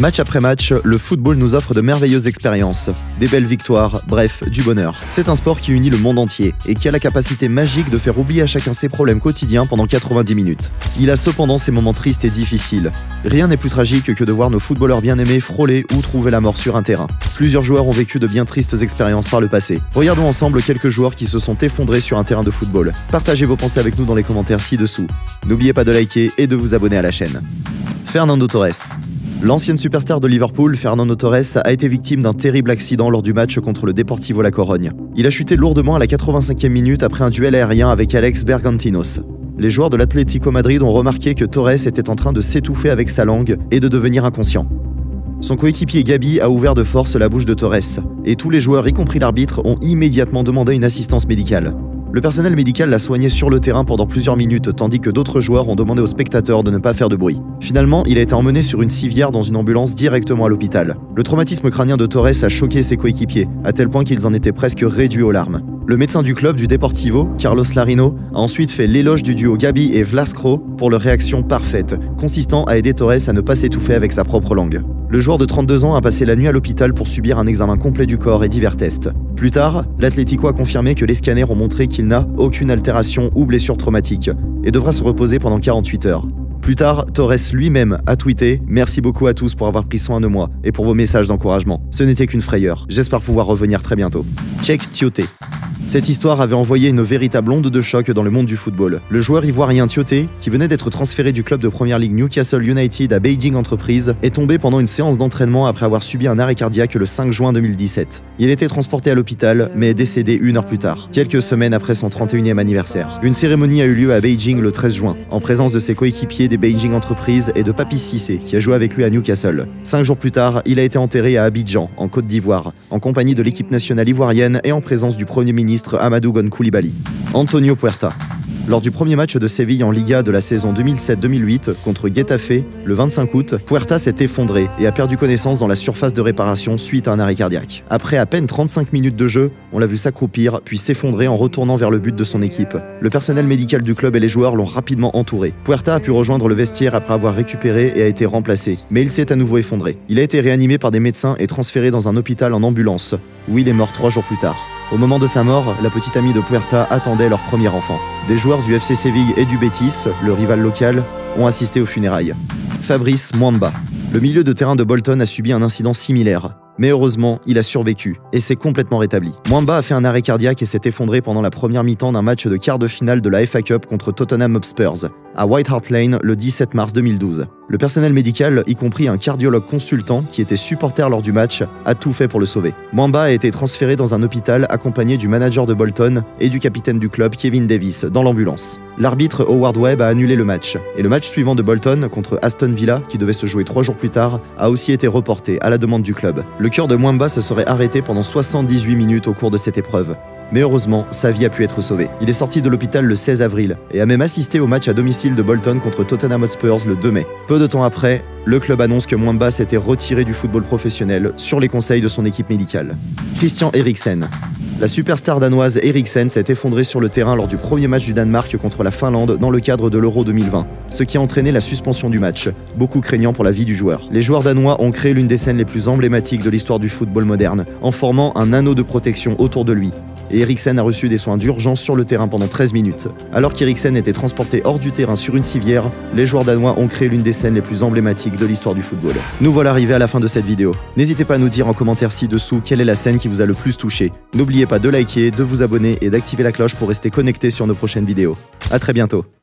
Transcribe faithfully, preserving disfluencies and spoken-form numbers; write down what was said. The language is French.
Match après match, le football nous offre de merveilleuses expériences, des belles victoires, bref, du bonheur. C'est un sport qui unit le monde entier et qui a la capacité magique de faire oublier à chacun ses problèmes quotidiens pendant quatre-vingt-dix minutes. Il a cependant ses moments tristes et difficiles. Rien n'est plus tragique que de voir nos footballeurs bien-aimés frôler ou trouver la mort sur un terrain. Plusieurs joueurs ont vécu de bien tristes expériences par le passé. Regardons ensemble quelques joueurs qui se sont effondrés sur un terrain de football. Partagez vos pensées avec nous dans les commentaires ci-dessous. N'oubliez pas de liker et de vous abonner à la chaîne. Fernando Torres. L'ancienne superstar de Liverpool, Fernando Torres, a été victime d'un terrible accident lors du match contre le Deportivo La Corogne. Il a chuté lourdement à la quatre-vingt-cinquième minute après un duel aérien avec Alex Bergantinos. Les joueurs de l'Atlético Madrid ont remarqué que Torres était en train de s'étouffer avec sa langue et de devenir inconscient. Son coéquipier Gabi a ouvert de force la bouche de Torres, et tous les joueurs, y compris l'arbitre, ont immédiatement demandé une assistance médicale. Le personnel médical l'a soigné sur le terrain pendant plusieurs minutes, tandis que d'autres joueurs ont demandé aux spectateurs de ne pas faire de bruit. Finalement, il a été emmené sur une civière dans une ambulance directement à l'hôpital. Le traumatisme crânien de Torres a choqué ses coéquipiers, à tel point qu'ils en étaient presque réduits aux larmes. Le médecin du club du Deportivo, Carlos Larino, a ensuite fait l'éloge du duo Gabi et Vlascro pour leur réaction parfaite, consistant à aider Torres à ne pas s'étouffer avec sa propre langue. Le joueur de trente-deux ans a passé la nuit à l'hôpital pour subir un examen complet du corps et divers tests. Plus tard, l'Atlético a confirmé que les scanners ont montré qu'il n'a aucune altération ou blessure traumatique et devra se reposer pendant quarante-huit heures. Plus tard, Torres lui-même a tweeté « Merci beaucoup à tous pour avoir pris soin de moi et pour vos messages d'encouragement. Ce n'était qu'une frayeur. J'espère pouvoir revenir très bientôt. » Cheikh Tioté. Cette histoire avait envoyé une véritable onde de choc dans le monde du football. Le joueur ivoirien Tioté, qui venait d'être transféré du club de première ligue Newcastle United à Beijing Entreprises, est tombé pendant une séance d'entraînement après avoir subi un arrêt cardiaque le cinq juin deux mille dix-sept. Il était transporté à l'hôpital, mais est décédé une heure plus tard, quelques semaines après son trente et unième anniversaire. Une cérémonie a eu lieu à Beijing le treize juin, en présence de ses coéquipiers des Beijing Entreprises et de Papis Cissé, qui a joué avec lui à Newcastle. Cinq jours plus tard, il a été enterré à Abidjan, en Côte d'Ivoire, en compagnie de l'équipe nationale ivoirienne et en présence du Premier ministre Amadou Gon Coulibaly. Antonio Puerta. Lors du premier match de Séville en Liga de la saison deux mille sept deux mille huit contre Getafe, le vingt-cinq août, Puerta s'est effondré et a perdu connaissance dans la surface de réparation suite à un arrêt cardiaque. Après à peine trente-cinq minutes de jeu, on l'a vu s'accroupir puis s'effondrer en retournant vers le but de son équipe. Le personnel médical du club et les joueurs l'ont rapidement entouré. Puerta a pu rejoindre le vestiaire après avoir récupéré et a été remplacé, mais il s'est à nouveau effondré. Il a été réanimé par des médecins et transféré dans un hôpital en ambulance, où il est mort trois jours plus tard. Au moment de sa mort, la petite amie de Puerta attendait leur premier enfant. Des joueurs du F C Séville et du Betis, le rival local, ont assisté aux funérailles. Fabrice Muamba. Le milieu de terrain de Bolton a subi un incident similaire. Mais heureusement, il a survécu et s'est complètement rétabli. Muamba a fait un arrêt cardiaque et s'est effondré pendant la première mi-temps d'un match de quart de finale de la F A Cup contre Tottenham Hotspur, à White Hart Lane le dix-sept mars deux mille douze. Le personnel médical, y compris un cardiologue consultant qui était supporter lors du match, a tout fait pour le sauver. Muamba a été transféré dans un hôpital accompagné du manager de Bolton et du capitaine du club Kevin Davis dans l'ambulance. L'arbitre Howard Webb a annulé le match et le match suivant de Bolton contre Aston Villa, qui devait se jouer trois jours plus tard, a aussi été reporté à la demande du club. Le cœur de Muamba se serait arrêté pendant soixante-dix-huit minutes au cours de cette épreuve. Mais heureusement, sa vie a pu être sauvée. Il est sorti de l'hôpital le seize avril et a même assisté au match à domicile de Bolton contre Tottenham Hotspur le deux mai. Peu de temps après, le club annonce que Muamba s'était retiré du football professionnel sur les conseils de son équipe médicale. Christian Eriksen. La superstar danoise Eriksen s'est effondrée sur le terrain lors du premier match du Danemark contre la Finlande dans le cadre de l'Euro deux mille vingt, ce qui a entraîné la suspension du match, beaucoup craignant pour la vie du joueur. Les joueurs danois ont créé l'une des scènes les plus emblématiques de l'histoire du football moderne, en formant un anneau de protection autour de lui. Et Eriksen a reçu des soins d'urgence sur le terrain pendant treize minutes. Alors qu'Eriksen était transporté hors du terrain sur une civière, les joueurs danois ont créé l'une des scènes les plus emblématiques de l'histoire du football. Nous voilà arrivés à la fin de cette vidéo. N'hésitez pas à nous dire en commentaire ci-dessous quelle est la scène qui vous a le plus touché. N'oubliez pas de liker, de vous abonner et d'activer la cloche pour rester connecté sur nos prochaines vidéos. A très bientôt.